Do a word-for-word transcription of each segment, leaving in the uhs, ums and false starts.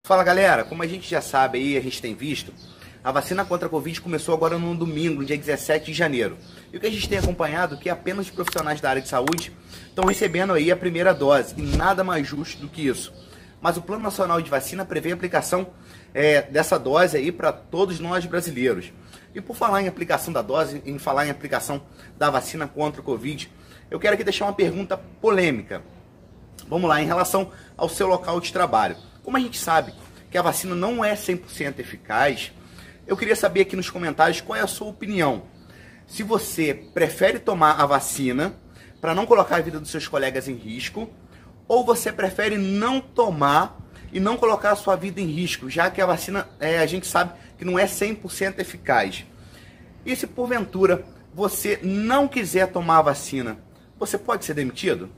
Fala galera, como a gente já sabe aí, a gente tem visto, a vacina contra a Covid começou agora no domingo, dia dezessete de janeiro. E o que a gente tem acompanhado é que apenas os profissionais da área de saúde estão recebendo aí a primeira dose, e nada mais justo do que isso. Mas o Plano Nacional de Vacina prevê a aplicação é, dessa dose aí para todos nós brasileiros. E por falar em aplicação da dose, em falar em aplicação da vacina contra a Covid, eu quero aqui deixar uma pergunta polêmica. Vamos lá, em relação ao seu local de trabalho. Como a gente sabe que a vacina não é cem por cento eficaz, eu queria saber aqui nos comentários qual é a sua opinião. Se você prefere tomar a vacina para não colocar a vida dos seus colegas em risco, ou você prefere não tomar e não colocar a sua vida em risco, já que a vacina, é, a gente sabe que não é cem por cento eficaz. E se porventura você não quiser tomar a vacina, você pode ser demitido?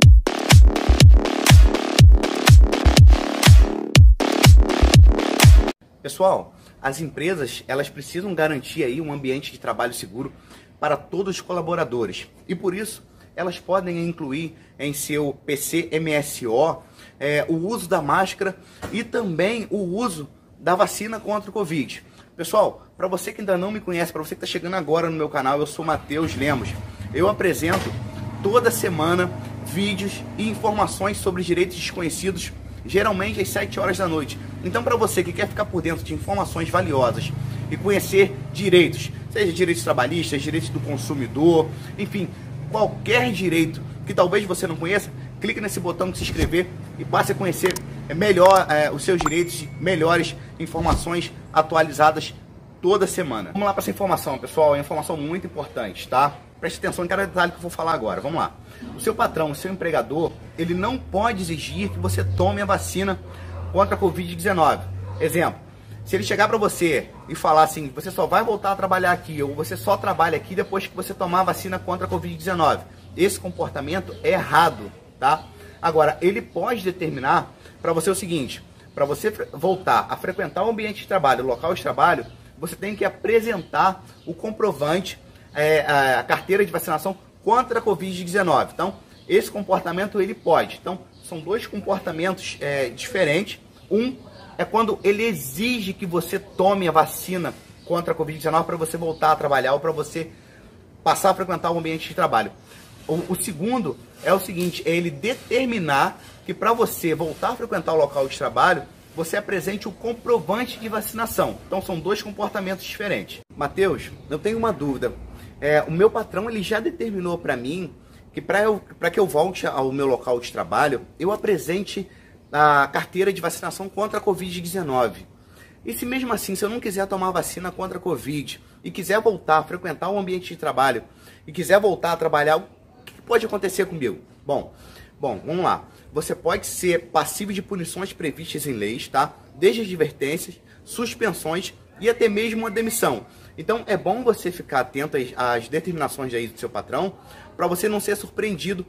Pessoal, as empresas elas precisam garantir aí um ambiente de trabalho seguro para todos os colaboradores e por isso elas podem incluir em seu P C M S O é, o uso da máscara e também o uso da vacina contra o Covid. Pessoal, para você que ainda não me conhece, para você que está chegando agora no meu canal, eu sou Matheus Lemos. Eu apresento toda semana vídeos e informações sobre direitos desconhecidos, geralmente às sete horas da noite. Então, para você que quer ficar por dentro de informações valiosas e conhecer direitos, seja direitos trabalhistas, direitos do consumidor, enfim, qualquer direito que talvez você não conheça, clique nesse botão de se inscrever e passe a conhecer melhor é, os seus direitos, melhores informações atualizadas toda semana. Vamos lá para essa informação, pessoal, é uma informação muito importante, tá? Preste atenção em cada detalhe que eu vou falar agora, vamos lá. O seu patrão, o seu empregador, ele não pode exigir que você tome a vacina contra a Covid dezenove. Exemplo, se ele chegar para você e falar assim, você só vai voltar a trabalhar aqui, ou você só trabalha aqui depois que você tomar a vacina contra a Covid dezenove. Esse comportamento é errado, tá? Agora, ele pode determinar para você o seguinte, para você voltar a frequentar o ambiente de trabalho, o local de trabalho, você tem que apresentar o comprovante, é, a carteira de vacinação contra a Covid dezenove. Então, esse comportamento ele pode. Então, são dois comportamentos é, diferentes. Um é quando ele exige que você tome a vacina contra a Covid dezenove para você voltar a trabalhar ou para você passar a frequentar o ambiente de trabalho. O, o segundo é o seguinte, é ele determinar que para você voltar a frequentar o local de trabalho, você apresente o comprovante de vacinação. Então, são dois comportamentos diferentes. Matheus, eu tenho uma dúvida. É, o meu patrão ele já determinou para mim que para eu, para que eu volte ao meu local de trabalho, eu apresente a carteira de vacinação contra a Covid dezenove. E se mesmo assim, se eu não quiser tomar a vacina contra a Covid e quiser voltar a frequentar o ambiente de trabalho e quiser voltar a trabalhar, o que pode acontecer comigo? Bom, bom, vamos lá. Você pode ser passível de punições previstas em leis, tá? Desde advertências, suspensões e até mesmo uma demissão. Então é bom você ficar atento às, às determinações aí do seu patrão para você não ser surpreendido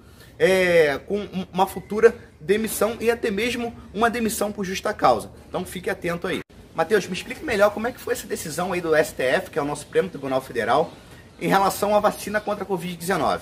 é, com uma futura demissão e até mesmo uma demissão por justa causa. Então fique atento aí. Matheus, me explique melhor como é que foi essa decisão aí do S T F, que é o nosso Supremo Tribunal Federal, em relação à vacina contra a Covid dezenove.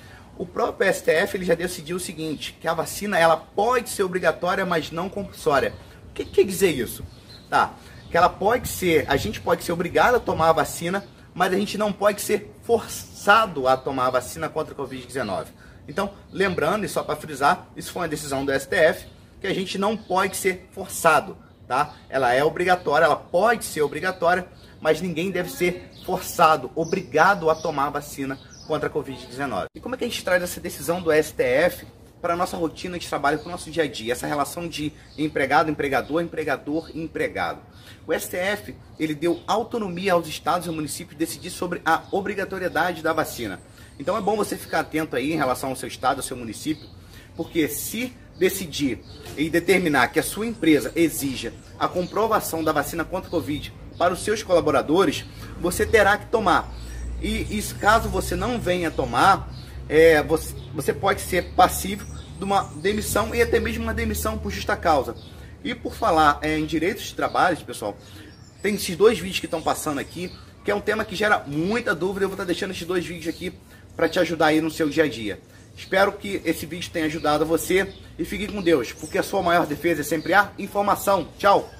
O próprio S T F ele já decidiu o seguinte, que a vacina ela pode ser obrigatória, mas não compulsória. O que quer dizer isso? Tá, que ela pode ser, a gente pode ser obrigado a tomar a vacina, mas a gente não pode ser forçado a tomar a vacina contra a Covid dezenove. Então, lembrando, e só para frisar, isso foi uma decisão do S T F, que a gente não pode ser forçado, tá? Ela é obrigatória, ela pode ser obrigatória, mas ninguém deve ser forçado, obrigado a tomar a vacina contra a Covid dezenove. E como é que a gente traz essa decisão do S T F para a nossa rotina de trabalho, para o nosso dia a dia, essa relação de empregado, empregador, empregador e empregado? O S T F ele deu autonomia aos estados e municípios decidir sobre a obrigatoriedade da vacina. Então é bom você ficar atento aí em relação ao seu estado, ao seu município, porque se decidir e determinar que a sua empresa exija a comprovação da vacina contra a Covid para os seus colaboradores, você terá que tomar. E, e caso você não venha tomar, é, você, você pode ser passível de uma demissão e até mesmo uma demissão por justa causa. E por falar é, em direitos de trabalho, pessoal, tem esses dois vídeos que estão passando aqui, que é um tema que gera muita dúvida. Eu vou estar deixando esses dois vídeos aqui para te ajudar aí no seu dia a dia. Espero que esse vídeo tenha ajudado você e fique com Deus, porque a sua maior defesa é sempre a informação. Tchau!